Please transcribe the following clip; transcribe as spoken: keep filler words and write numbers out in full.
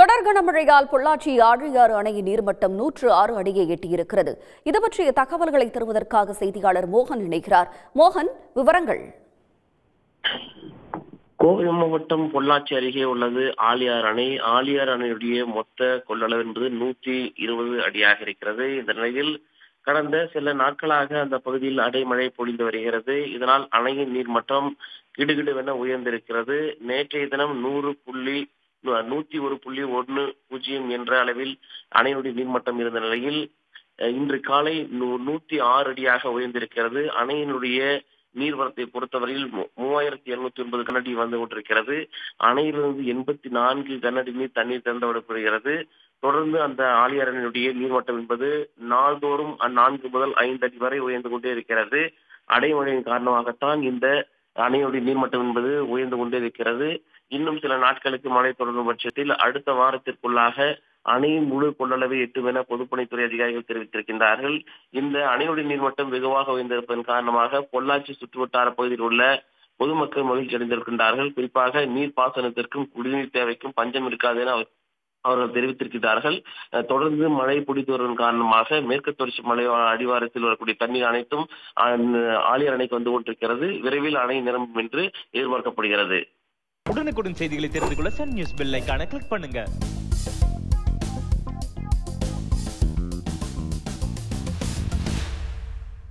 தொடர் கனமழையால் பொள்ளாச்சி ஆழியாறு அணையின் நீர்மட்டம் நூற்று ஆறு அடியை எட்டியிருக்கிறது. இது பற்றிய தகவல்களை தருவதற்காக செய்தியாளர் மோகன் இணைக்கிறார். மோகன், விவரங்கள். கோவை மாவட்டம் பொள்ளாச்சி அருகே உள்ளது ஆழியார் அணை. ஆழியார் அணையுடைய மொத்த கொள்ளளவு என்பது நூற்றி இருபது அடியாக இருக்கிறது. இந்த நிலையில் கடந்த சில நாட்களாக அந்த பகுதியில் அடைமழை பொழிந்து வருகிறது. இதனால் அணையின் நீர்மட்டம் கிடுகிடுவென உயர்ந்திருக்கிறது. நேற்றைய தினம் நூறு புள்ளி நூத்தி ஒரு புள்ளி ஒன்று பூஜ்ஜியம் என்ற அளவில் அணையுடைய நீர்மட்டம் இருந்த நிலையில் இன்று காலை நூத்தி ஆறு அடியாக உயர்ந்திருக்கிறது. அணையினுடைய நீர்வரத்தை பொறுத்தவரையில் மூவாயிரத்தி இருநூத்தி ஒன்பது கனஅடி வந்து கொண்டிருக்கிறது. அணையிலிருந்து எண்பத்தி நான்கு கனஅடி நீர் தண்ணீர் திறந்து விடப்படுகிறது. தொடர்ந்து அந்த ஆழியார் அணையினுடைய நீர்மட்டம் என்பது நாள்தோறும் நான்கு முதல் ஐந்து அடி வரை உயர்ந்து கொண்டே இருக்கிறது. அடைமழையின் காரணமாகத்தான் இந்த அணையுடைய நீர்மட்டம் என்பது உயர்ந்து கொண்டே இருக்கிறது. இன்னும் சில நாட்களுக்கு மழை தொடரும் பட்சத்தில் அடுத்த வாரத்திற்குள்ளாக அணையின் முழு கொள்ளளவை எட்டும் என பொதுப்பணித்துறை அதிகாரிகள் தெரிவித்திருக்கின்றார்கள். இந்த அணையுடைய நீர்மட்டம் வெகுவாக உயர்ந்திருப்பதன் காரணமாக பொள்ளாச்சி சுற்றுவட்டார பகுதியில் உள்ள பொதுமக்கள் மகிழ்ச்சி அடைந்திருக்கின்றார்கள். குறிப்பாக நீர்ப்பாசனத்திற்கும் குடிநீர் தேவைக்கும் பஞ்சம் இருக்காது என அவர்கள் தெரிவித்திருக்கிறார்கள். தொடர்ந்து மழை பிடித்து வருவதன் காரணமாக மேற்கு தொடர்ச்சி மலை அடிவாரத்தில் வரக்கூடிய தண்ணீர் அனைத்தும் ஆழியார் அணைக்கு வந்து கொண்டிருக்கிறது. விரைவில் அணை நிரம்பும் என்று எதிர்பார்க்கப்படுகிறது. உடனுக்குடன் செய்திகளை தெரிந்து கொள்ள சன் நியூஸ் பெல் ஐகானை கிளிக் பண்ணுங்க.